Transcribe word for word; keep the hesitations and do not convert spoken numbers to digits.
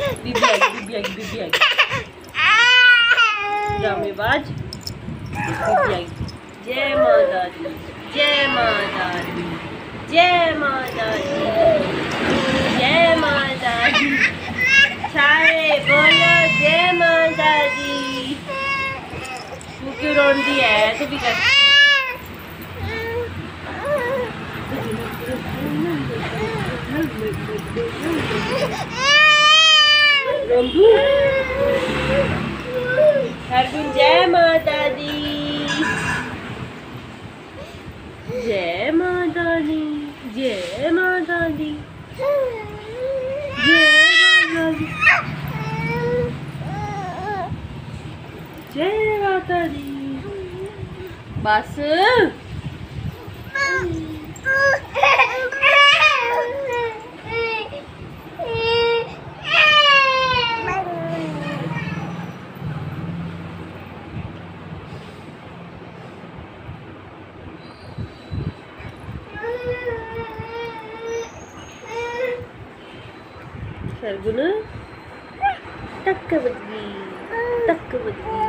बीबी आई बीबी आई बीबी आई ड्रामेबाज बीबी आई। जय माता दी जय माता दी जय माता दी जय माता दी। सारे बोलो जय माता दी। तू क्यों रोंदी है? तू भी कर। रोंदू हरगुन जय माता दी जय माता दी जय माता दी जय माता दी जय माता दी। बस सरगुन टक बजगी टक बजगी।